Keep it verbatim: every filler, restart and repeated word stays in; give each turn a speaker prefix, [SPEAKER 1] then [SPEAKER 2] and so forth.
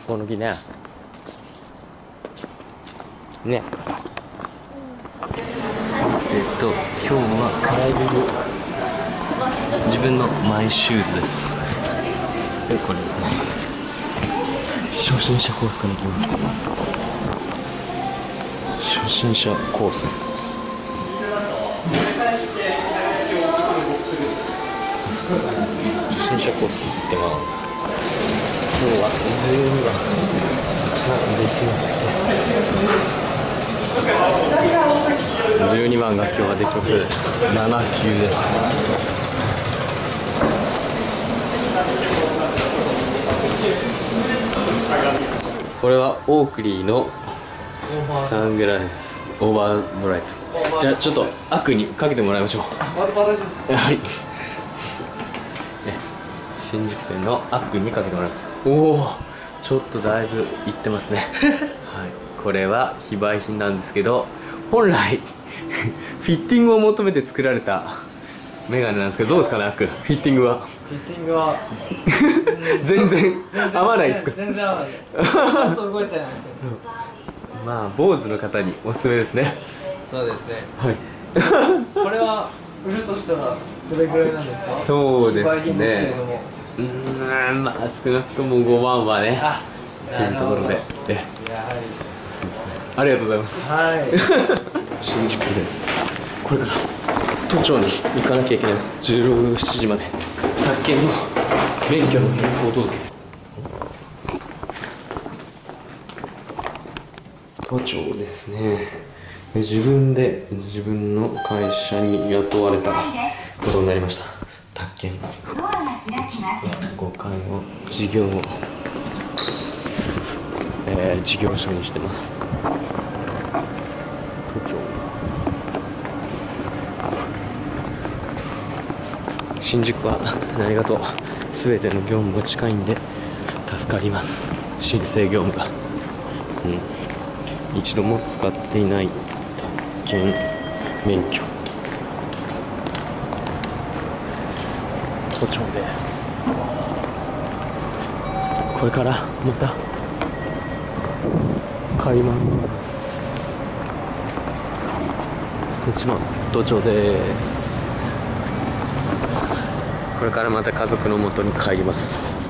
[SPEAKER 1] この木ね。ね。えっと今日はクライミング、自分のマイシューズです。でこれですね。初心者コースから行きます。初心者コース。初心者コース行ってます。今日はじゅうにばんができなくて、じゅうにばんが今日はできませんでした。なな級です。これはオークリーのサングラスオーバードライブ。じゃあちょっと悪にかけてもらいましょう。はい、ね、新宿店の悪にかけてもらいます。おお、ちょっとだいぶいってますね。はい、これは非売品なんですけど、本来フィッティングを求めて作られたメガネなんですけど、どうですかね、悪。フィッティングは
[SPEAKER 2] フィッティングは
[SPEAKER 1] 全然合わないですか？
[SPEAKER 2] 全然合わないです。ちょっと動いちゃいますけど。
[SPEAKER 1] まあ坊主の方におすすめですね。
[SPEAKER 2] そうですね。
[SPEAKER 1] はい。
[SPEAKER 2] これは売るとしたらどれぐらいなんですか？
[SPEAKER 1] そうです
[SPEAKER 2] 非売品ですけれ
[SPEAKER 1] ね。
[SPEAKER 2] ども。
[SPEAKER 1] うーん、まあ少なくともごまんはね。
[SPEAKER 2] あ、
[SPEAKER 1] というところで。え、
[SPEAKER 2] やはり。
[SPEAKER 1] ありがとうございます。
[SPEAKER 2] はい。
[SPEAKER 1] 新宿です。これから都庁に行かなきゃいけないです。じゅうしちじまで宅建の免許の変更届です。都庁ですね。自分で自分の会社に雇われたことになりました。宅建ごかいを事業を、えー、事業所にしてます。都庁、新宿は何かと全ての業務が近いんで助かります。申請業務が、うん、一度も使っていない宅建免許。都庁です。これからまた買います。こっちも都庁です。これからまた家族の元に帰ります。